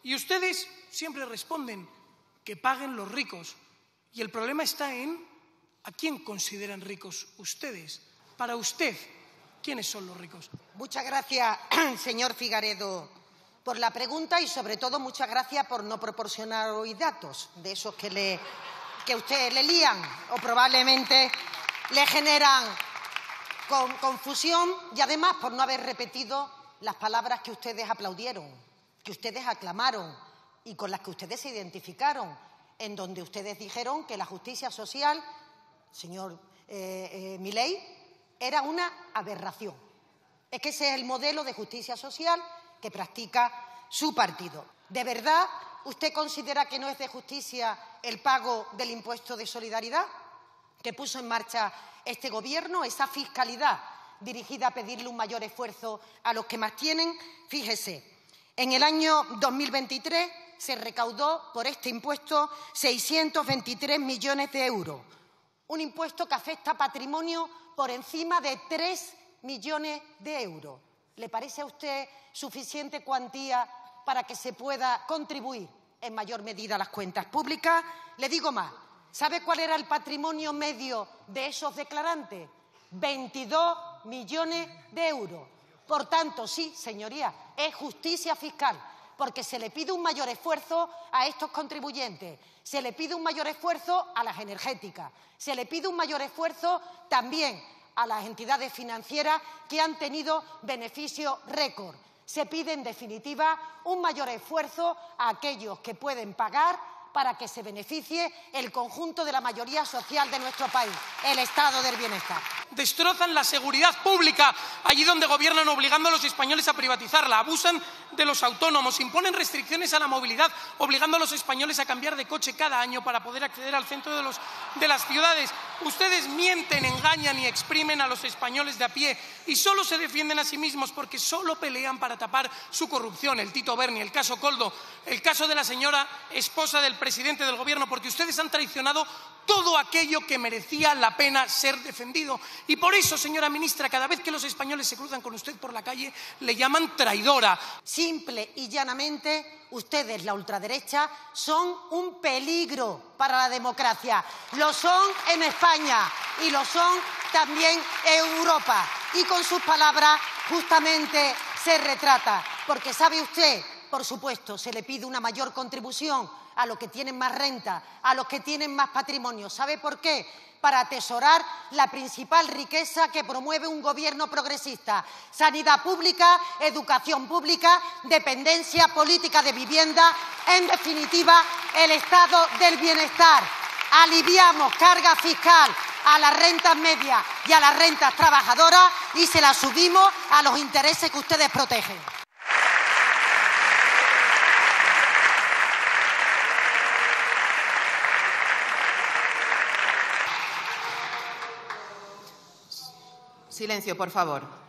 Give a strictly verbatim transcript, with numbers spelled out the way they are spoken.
Y ustedes siempre responden que paguen los ricos. Y el problema está en ¿a quién consideran ricos ustedes? Para usted, ¿quiénes son los ricos? Muchas gracias, señor Figaredo, por la pregunta y, sobre todo, muchas gracias por no proporcionar hoy datos de esos que, le, que usted le lían o probablemente le generan con, confusión y, además, por no haber repetido las palabras que ustedes aplaudieron, que ustedes aclamaron y con las que ustedes se identificaron, en donde ustedes dijeron que la justicia social, señor eh, eh, Milei, era una aberración. Es que ese es el modelo de justicia social que practica su partido. ¿De verdad usted considera que no es de justicia el pago del impuesto de solidaridad que puso en marcha este Gobierno, esa fiscalidad dirigida a pedirle un mayor esfuerzo a los que más tienen? Fíjese, en el año dos mil veintitrés se recaudó por este impuesto seiscientos veintitrés millones de euros, un impuesto que afecta a patrimonio por encima de tres millones de euros. ¿Le parece a usted suficiente cuantía para que se pueda contribuir en mayor medida a las cuentas públicas? Le digo más, ¿sabe cuál era el patrimonio medio de esos declarantes? veintidós millones de euros. Por tanto, sí, señoría, es justicia fiscal, porque se le pide un mayor esfuerzo a estos contribuyentes, se le pide un mayor esfuerzo a las energéticas, se le pide un mayor esfuerzo también a las entidades financieras que han tenido beneficios récord. Se pide, en definitiva, un mayor esfuerzo a aquellos que pueden pagar para que se beneficie el conjunto de la mayoría social de nuestro país, el Estado del Bienestar. Destrozan la seguridad pública allí donde gobiernan, obligando a los españoles a privatizarla. Abusan de los autónomos, imponen restricciones a la movilidad, obligando a los españoles a cambiar de coche cada año para poder acceder al centro de, los, de las ciudades. Ustedes mienten, engañan y exprimen a los españoles de a pie y solo se defienden a sí mismos porque solo pelean para tapar su corrupción. El Tito Berni, el caso Koldo, el caso de la señora esposa del presidente del Gobierno, porque ustedes han traicionado todo aquello que merecía la pena ser defendido. Y por eso, señora ministra, cada vez que los españoles se cruzan con usted por la calle, le llaman traidora. Simple y llanamente, ustedes, la ultraderecha, son un peligro para la democracia. Lo son en España y lo son también en Europa. Y con sus palabras justamente se retrata. Porque sabe usted, por supuesto, se le pide una mayor contribución a los que tienen más renta, a los que tienen más patrimonio. ¿Sabe por qué? Para atesorar la principal riqueza que promueve un gobierno progresista: sanidad pública, educación pública, dependencia política de vivienda, en definitiva, el Estado del Bienestar. Aliviamos carga fiscal a las rentas medias y a las rentas trabajadoras y se las subimos a los intereses que ustedes protegen. Silencio, por favor.